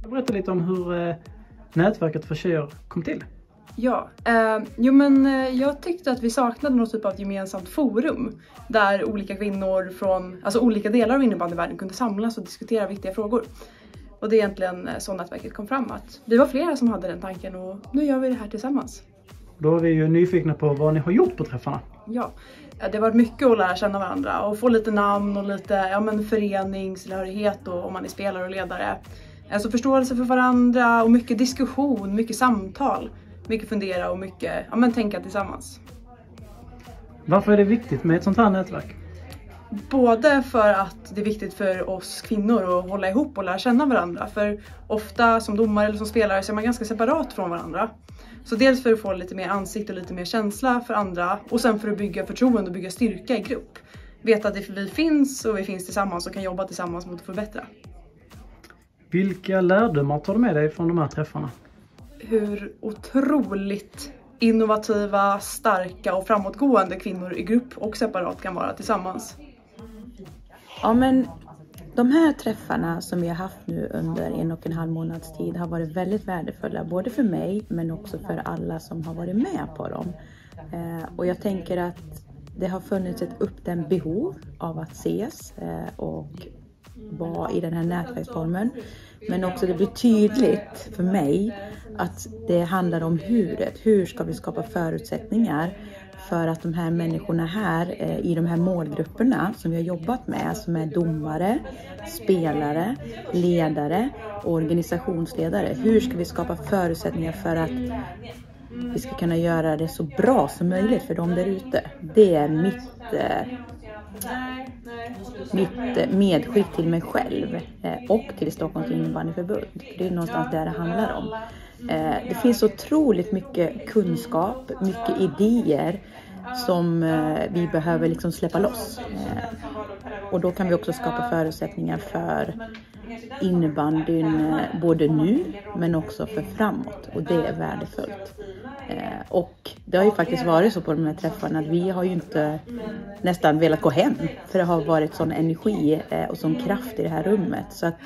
Berätta lite om hur nätverket för tjejer kom till. Ja, jag tyckte att vi saknade någon typ av gemensamt forum där olika kvinnor från olika delar av innebandyvärlden kunde samlas och diskutera viktiga frågor. Och det är egentligen så nätverket kom fram, att vi var flera som hade den tanken och nu gör vi det här tillsammans. Då är vi ju nyfikna på vad ni har gjort på träffarna. Ja, det har varit mycket att lära känna varandra och få lite namn och lite föreningstillhörighet och om man är spelare och ledare. Alltså förståelse för varandra och mycket diskussion, mycket samtal, mycket fundera och mycket tänka tillsammans. Varför är det viktigt med ett sånt här nätverk? Både för att det är viktigt för oss kvinnor att hålla ihop och lära känna varandra. För ofta som domare eller som spelare så är man ganska separat från varandra. Så dels för att få lite mer ansikt och lite mer känsla för andra. Och sen för att bygga förtroende och bygga styrka i grupp. Veta att vi finns och vi finns tillsammans och kan jobba tillsammans mot att förbättra. Vilka lärdomar tar du med dig från de här träffarna? Hur otroligt innovativa, starka och framåtgående kvinnor i grupp och separat kan vara tillsammans. Ja, men de här träffarna som vi har haft nu under 1,5 månads tid har varit väldigt värdefulla. Både för mig men också för alla som har varit med på dem. Och jag tänker att det har funnits ett uppdämt behov av att ses och vara i den här nätverksformen. Men också det blir tydligt för mig att det handlar om huret. Hur ska vi skapa förutsättningar för att de här människorna här i de här målgrupperna som vi har jobbat med, som är domare, spelare, ledare och organisationsledare. Hur ska vi skapa förutsättningar för att vi ska kunna göra det så bra som möjligt för dem där ute. Det är mitt medskick till mig själv och till Stockholms innebandyförbund. Det är någonstans där det handlar om. Det finns otroligt mycket kunskap, mycket idéer som vi behöver släppa loss. Och då kan vi också skapa förutsättningar för innebandyn både nu men också för framåt. Och det är värdefullt. Och det har ju faktiskt varit så på de här träffarna att vi har ju inte nästan velat gå hem. För det har varit sån energi och sån kraft i det här rummet. Så att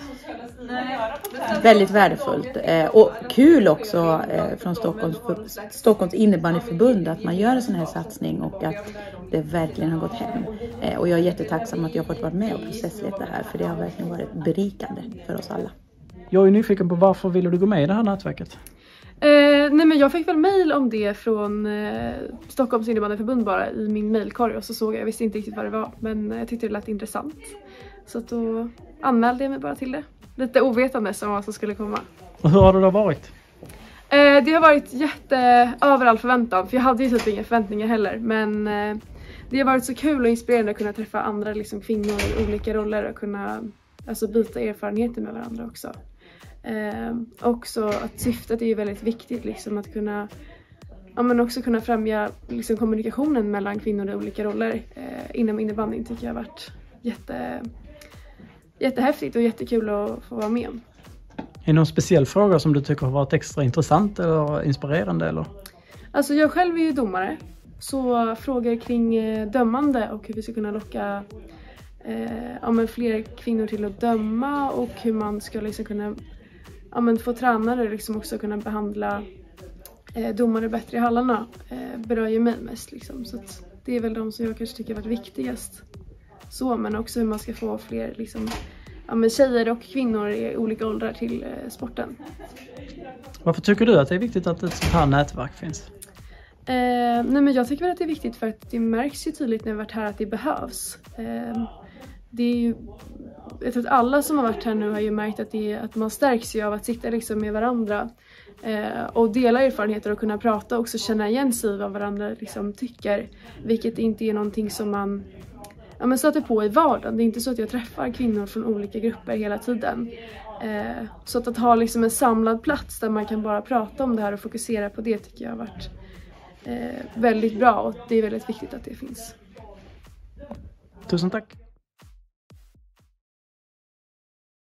väldigt värdefullt. Och kul också från Stockholms innebandyförbund att man gör en sån här satsning och att det verkligen har gått hem. Och jag är jättetacksam att jag har fått vara med och processleda det här, för det har verkligen varit berikande för oss alla. Jag är nyfiken på varför ville du gå med i det här nätverket? Men jag fick väl mejl om det från Stockholms innebandyförbund bara i min mejlkorg, och så såg jag visste inte riktigt vad det var, men jag tyckte det lät intressant. Så att då anmälde jag mig bara till det. Lite ovetande om vad som skulle komma. Och hur har det då varit? Det har varit över all förväntan, för jag hade ju typ inga förväntningar heller, men det har varit så kul och inspirerande att kunna träffa andra kvinnor i olika roller och kunna byta erfarenheter med varandra också. Också att syftet är ju väldigt viktigt att kunna också kunna främja kommunikationen mellan kvinnor i olika roller inom innebandyn, tycker jag har varit jättehäftigt och jättekul att få vara med om. Är det någon speciell fråga som du tycker har varit extra intressant eller inspirerande? Eller? Jag själv är ju domare, så frågor kring dömande och hur vi ska kunna locka fler kvinnor till att döma, och hur man ska kunna få tränare också kunna behandla domare bättre i hallarna berör ju mig mest. Så att det är väl de som jag kanske tycker har varit viktigast. Men också hur man ska få fler tjejer och kvinnor i olika åldrar till sporten. Varför tycker du att det är viktigt att ett sånt här nätverk finns? Jag tycker väl att det är viktigt för att det märks ju tydligt när vi har varit här att det behövs. Det är ju, jag tror att alla som har varit här nu har ju märkt att man stärks ju av att sitta med varandra och dela erfarenheter och kunna prata och också känna igen sig vad varandra tycker, vilket inte är någonting som man stöter på i vardagen. Det är inte så att jag träffar kvinnor från olika grupper hela tiden. Så att ha en samlad plats där man kan bara prata om det här och fokusera på det, tycker jag har varit väldigt bra, och det är väldigt viktigt att det finns. Tusen tack!